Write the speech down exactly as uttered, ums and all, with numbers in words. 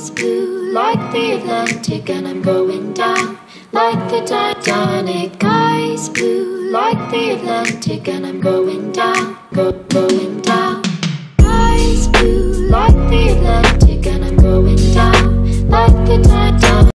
skies blue like the Atlantic, and I'm going down like the Titanic. Skies blue like the Atlantic, and I'm going down, go